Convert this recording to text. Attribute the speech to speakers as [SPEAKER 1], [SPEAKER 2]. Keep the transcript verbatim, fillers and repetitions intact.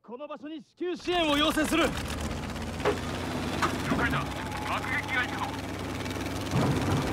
[SPEAKER 1] この場所に至急支援を要請する。了
[SPEAKER 2] 解だ。爆撃が行くぞ。